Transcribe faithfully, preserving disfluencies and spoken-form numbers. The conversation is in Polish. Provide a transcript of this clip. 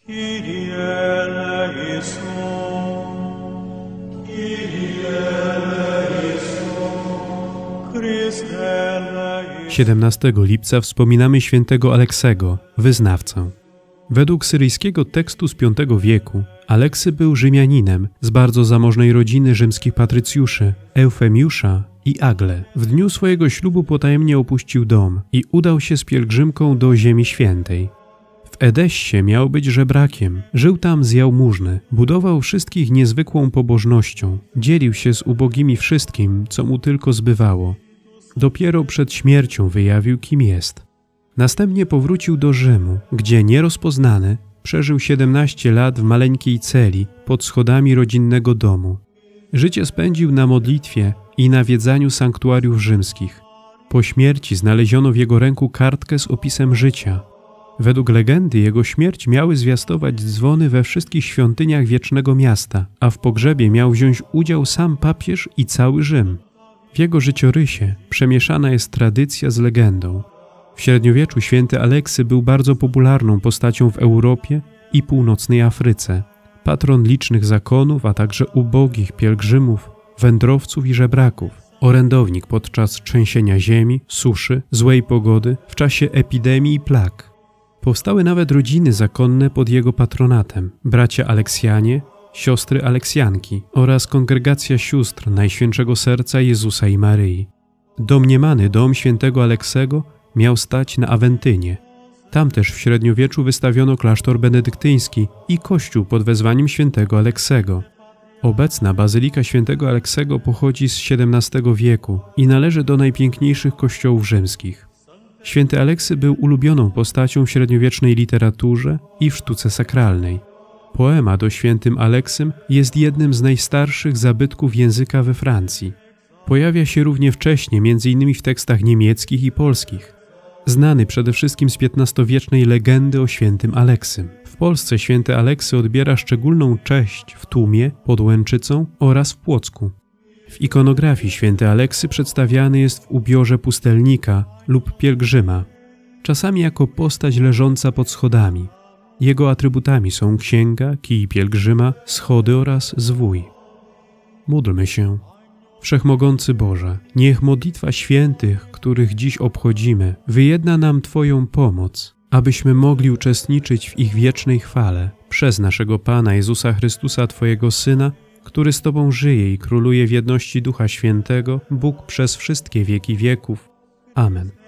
Kyrie eleison, Kyrie eleison, Chryste eleison. siedemnastego lipca wspominamy świętego Aleksego, wyznawcę. Według syryjskiego tekstu z piątego wieku Aleksy był Rzymianinem z bardzo zamożnej rodziny rzymskich patrycjuszy Eufemiusza i Agle. W dniu swojego ślubu potajemnie opuścił dom i udał się z pielgrzymką do Ziemi Świętej. W Edessie miał być żebrakiem, żył tam z jałmużny, budował wszystkich niezwykłą pobożnością, dzielił się z ubogimi wszystkim, co mu tylko zbywało. Dopiero przed śmiercią wyjawił, kim jest. Następnie powrócił do Rzymu, gdzie nierozpoznany przeżył siedemnaście lat w maleńkiej celi pod schodami rodzinnego domu. Życie spędził na modlitwie i nawiedzaniu sanktuariów rzymskich. Po śmierci znaleziono w jego ręku kartkę z opisem życia. Według legendy jego śmierć miały zwiastować dzwony we wszystkich świątyniach wiecznego miasta, a w pogrzebie miał wziąć udział sam papież i cały Rzym. W jego życiorysie przemieszana jest tradycja z legendą. W średniowieczu święty Aleksy był bardzo popularną postacią w Europie i północnej Afryce. Patron licznych zakonów, a także ubogich pielgrzymów, wędrowców i żebraków. Orędownik podczas trzęsienia ziemi, suszy, złej pogody, w czasie epidemii i plag. Powstały nawet rodziny zakonne pod jego patronatem, bracia Aleksjanie, siostry Aleksjanki oraz kongregacja sióstr Najświętszego Serca Jezusa i Maryi. Domniemany dom świętego Aleksego miał stać na Awentynie. Tam też w średniowieczu wystawiono klasztor benedyktyński i kościół pod wezwaniem świętego Aleksego. Obecna bazylika świętego Aleksego pochodzi z siedemnastego wieku i należy do najpiękniejszych kościołów rzymskich. Święty Aleksy był ulubioną postacią w średniowiecznej literaturze i w sztuce sakralnej. Poemat o świętym Aleksym jest jednym z najstarszych zabytków języka we Francji. Pojawia się równie wcześnie, między innymi w tekstach niemieckich i polskich. Znany przede wszystkim z piętnastowiecznej legendy o świętym Aleksym. W Polsce święty Aleksy odbiera szczególną cześć w Tłumie, pod Łęczycą oraz w Płocku. W ikonografii święty Aleksy przedstawiany jest w ubiorze pustelnika lub pielgrzyma, czasami jako postać leżąca pod schodami. Jego atrybutami są księga, kij pielgrzyma, schody oraz zwój. Módlmy się. Wszechmogący Boże, niech modlitwa świętych, których dziś obchodzimy, wyjedna nam Twoją pomoc, abyśmy mogli uczestniczyć w ich wiecznej chwale przez naszego Pana Jezusa Chrystusa, Twojego Syna, który z Tobą żyje i króluje w jedności Ducha Świętego, Bóg przez wszystkie wieki wieków. Amen.